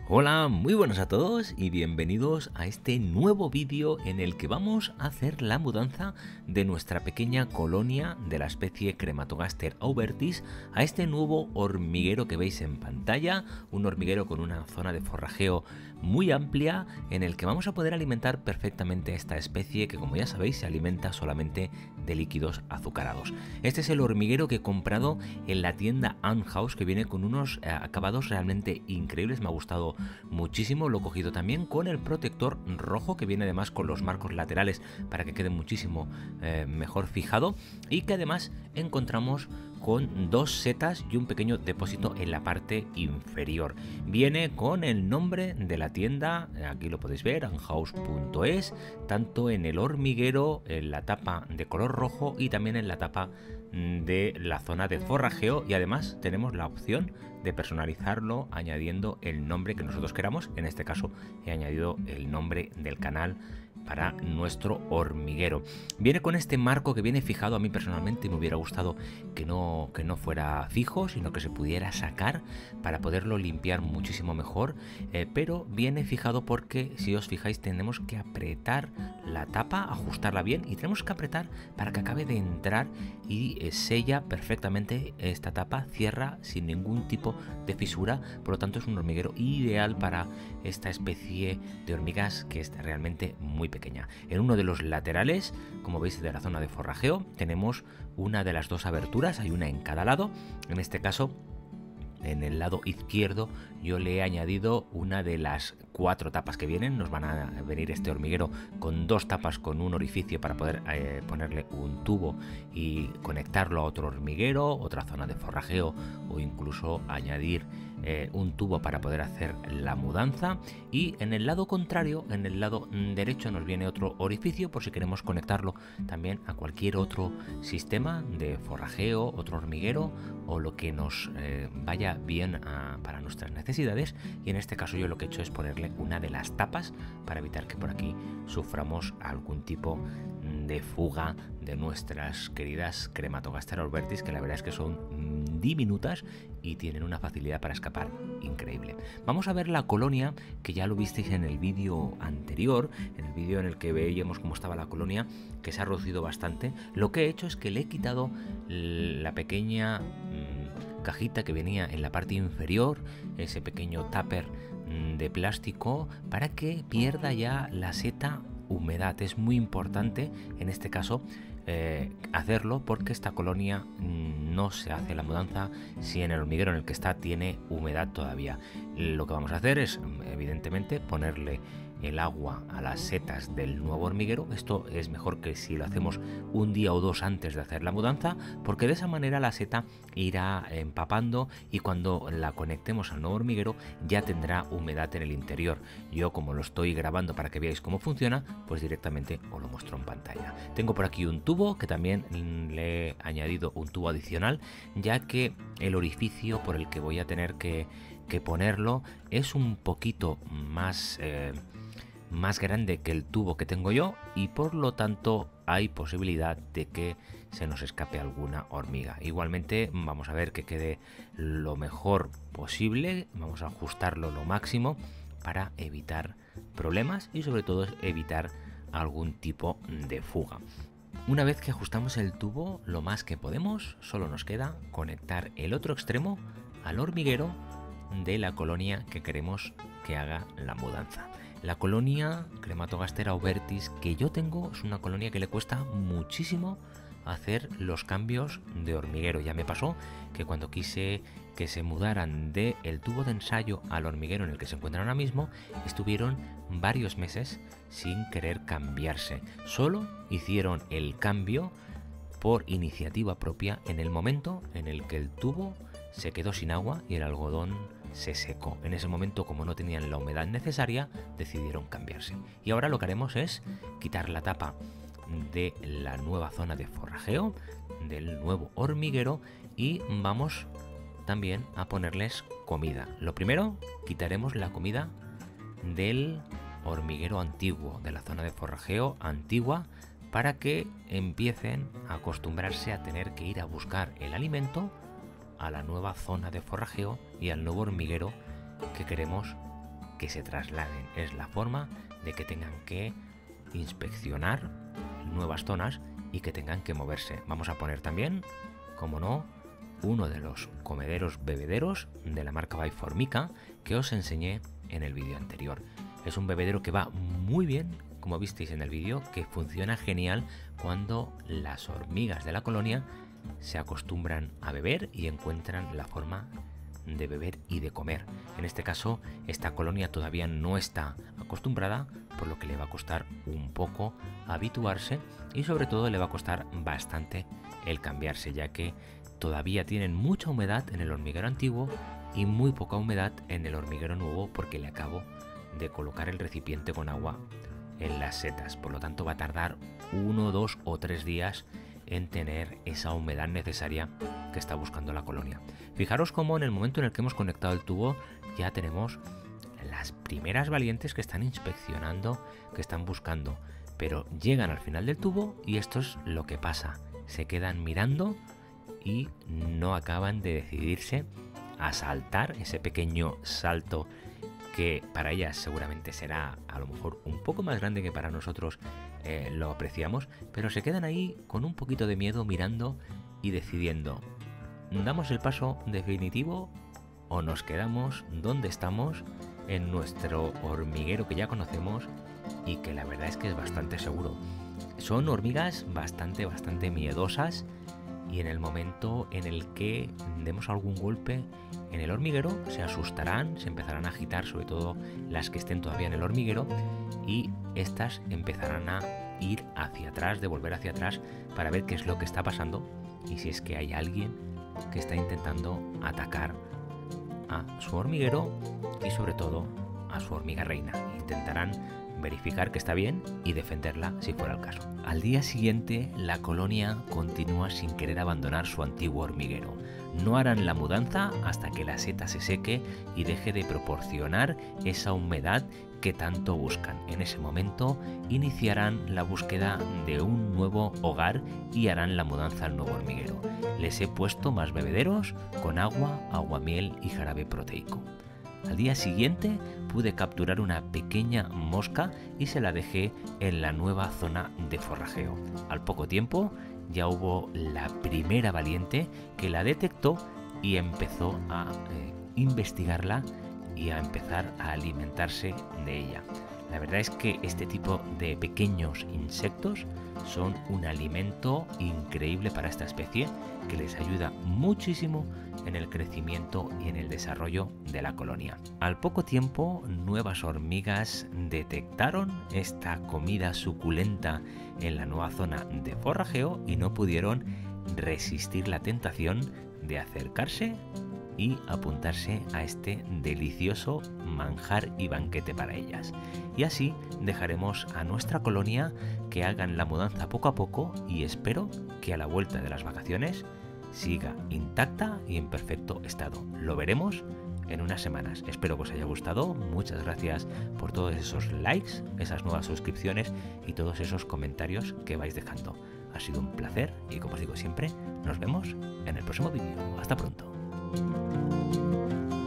Hola, muy buenas a todos y bienvenidos a este nuevo vídeo en el que vamos a hacer la mudanza de nuestra pequeña colonia de la especie Crematogaster aubertis a este nuevo hormiguero que veis en pantalla, un hormiguero con una zona de forrajeo muy amplia en el que vamos a poder alimentar perfectamente a esta especie que, como ya sabéis, se alimenta solamente de líquidos azucarados. Este es el hormiguero que he comprado en la tienda Ant House, que viene con unos acabados realmente increíbles. Me ha gustado muchísimo. Lo he cogido también con el protector rojo, que viene además con los marcos laterales para que quede muchísimo mejor fijado, y que además encontramos con dos setas y un pequeño depósito en la parte inferior. Viene con el nombre de la tienda, aquí lo podéis ver, anthouse.es, tanto en el hormiguero, en la tapa de color rojo y también en la tapa de la zona de forrajeo, y además tenemos la opción de personalizarlo añadiendo el nombre que nosotros queramos. En este caso he añadido el nombre del canal para nuestro hormiguero. Viene con este marco que viene fijado. A mí personalmente me hubiera gustado que no fuera fijo, sino que se pudiera sacar para poderlo limpiar muchísimo mejor, pero viene fijado porque, si os fijáis, tenemos que apretar la tapa, ajustarla bien, y tenemos que apretar para que acabe de entrar y sella perfectamente esta tapa, cierra sin ningún tipo de fisura. Por lo tanto, es un hormiguero ideal para esta especie de hormigas, que es realmente muy pequeña. En uno de los laterales, como veis, de la zona de forrajeo, tenemos una de las dos aberturas, hay una en cada lado. En este caso, en el lado izquierdo, yo le he añadido una de las 4 tapas que vienen. Nos van a venir este hormiguero con 2 tapas con un orificio para poder ponerle un tubo y conectarlo a otro hormiguero, otra zona de forrajeo, o incluso añadir un tubo para poder hacer la mudanza. Y en el lado contrario, en el lado derecho, nos viene otro orificio por si queremos conectarlo también a cualquier otro sistema de forrajeo, otro hormiguero o lo que nos vaya bien para nuestras necesidades. Y en este caso yo lo que he hecho es ponerle una de las tapas para evitar que por aquí suframos algún tipo de fuga de nuestras queridas Crematogaster aubertis, que la verdad es que son diminutas y tienen una facilidad para escapar increíble. Vamos a ver la colonia, que ya lo visteis en el vídeo anterior, en el vídeo en el que veíamos cómo estaba la colonia, que se ha reducido bastante. Lo que he hecho es que le he quitado la pequeña cajita que venía en la parte inferior, ese pequeño tupper de plástico, para que pierda ya la seta humedad. Es muy importante en este caso hacerlo, porque esta colonia no se hace la mudanza si en el hormiguero en el que está tiene humedad todavía. Lo que vamos a hacer es, evidentemente, ponerle el agua a las setas del nuevo hormiguero. Esto es mejor que si lo hacemos un día o dos antes de hacer la mudanza, porque de esa manera la seta irá empapando y cuando la conectemos al nuevo hormiguero ya tendrá humedad en el interior. Yo, como lo estoy grabando para que veáis cómo funciona, pues directamente os lo muestro en pantalla. Tengo por aquí un tubo que también le he añadido un tubo adicional, ya que el orificio por el que voy a tener que ponerlo es un poquito más grande que el tubo que tengo yo, y por lo tanto hay posibilidad de que se nos escape alguna hormiga. Igualmente vamos a ver que quede lo mejor posible, vamos a ajustarlo lo máximo para evitar problemas y sobre todo evitar algún tipo de fuga. Una vez que ajustamos el tubo lo más que podemos, solo nos queda conectar el otro extremo al hormiguero de la colonia que queremos que haga la mudanza. La colonia Crematogaster aubertis que yo tengo es una colonia que le cuesta muchísimo hacer los cambios de hormiguero. Ya me pasó que cuando quise que se mudaran del tubo de ensayo al hormiguero en el que se encuentran ahora mismo, estuvieron varios meses sin querer cambiarse. Solo hicieron el cambio por iniciativa propia en el momento en el que el tubo se quedó sin agua y el algodón se secó. En ese momento, como no tenían la humedad necesaria, decidieron cambiarse. Y ahora lo que haremos es quitar la tapa de la nueva zona de forrajeo, del nuevo hormiguero, y vamos también a ponerles comida. Lo primero, quitaremos la comida del hormiguero antiguo, de la zona de forrajeo antigua, para que empiecen a acostumbrarse a tener que ir a buscar el alimento a la nueva zona de forrajeo y al nuevo hormiguero que queremos que se trasladen, es la forma de que tengan que inspeccionar nuevas zonas y que tengan que moverse. Vamos a poner también, como no, uno de los comederos bebederos de la marca By Formica que os enseñé en el vídeo anterior. Es un bebedero que va muy bien, como visteis en el vídeo, que funciona genial cuando las hormigas de la colonia se acostumbran a beber y encuentran la forma de beber y de comer. En este caso, esta colonia todavía no está acostumbrada, por lo que le va a costar un poco habituarse y sobre todo le va a costar bastante el cambiarse, ya que todavía tienen mucha humedad en el hormiguero antiguo y muy poca humedad en el hormiguero nuevo, porque le acabo de colocar el recipiente con agua en las setas. Por lo tanto, va a tardar 1, 2 o 3 días en tener esa humedad necesaria que está buscando la colonia. Fijaros cómo en el momento en el que hemos conectado el tubo ya tenemos las primeras valientes que están inspeccionando, que están buscando, pero llegan al final del tubo y esto es lo que pasa: se quedan mirando y no acaban de decidirse a saltar ese pequeño salto que para ellas seguramente será a lo mejor un poco más grande que para nosotros lo apreciamos, pero se quedan ahí con un poquito de miedo mirando y decidiendo: ¿damos el paso definitivo o nos quedamos donde estamos, en nuestro hormiguero que ya conocemos y que la verdad es que es bastante seguro? Son hormigas bastante miedosas, y en el momento en el que demos algún golpe en el hormiguero se asustarán, se empezarán a agitar, sobre todo las que estén todavía en el hormiguero, y estas empezarán a ir hacia atrás, de volver hacia atrás para ver qué es lo que está pasando y si es que hay alguien que está intentando atacar a su hormiguero y sobre todo a su hormiga reina. Intentarán verificar que está bien y defenderla si fuera el caso. Al día siguiente, la colonia continúa sin querer abandonar su antiguo hormiguero. No harán la mudanza hasta que la seta se seque y deje de proporcionar esa humedad que tanto buscan. En ese momento iniciarán la búsqueda de un nuevo hogar y harán la mudanza al nuevo hormiguero. Les he puesto más bebederos con agua, aguamiel y jarabe proteico. Al día siguiente pude capturar una pequeña mosca y se la dejé en la nueva zona de forrajeo. Al poco tiempo ya hubo la primera valiente que la detectó y empezó a investigarla y a empezar a alimentarse de ella. La verdad es que este tipo de pequeños insectos son un alimento increíble para esta especie, que les ayuda muchísimo en el crecimiento y en el desarrollo de la colonia. Al poco tiempo, nuevas hormigas detectaron esta comida suculenta en la nueva zona de forrajeo y no pudieron resistir la tentación de acercarse y apuntarse a este delicioso manjar y banquete para ellas. Y así dejaremos a nuestra colonia que hagan la mudanza poco a poco, y espero que a la vuelta de las vacaciones siga intacta y en perfecto estado. Lo veremos en unas semanas. Espero que os haya gustado. Muchas gracias por todos esos likes, esas nuevas suscripciones y todos esos comentarios que vais dejando. Ha sido un placer y, como os digo siempre, nos vemos en el próximo vídeo. Hasta pronto.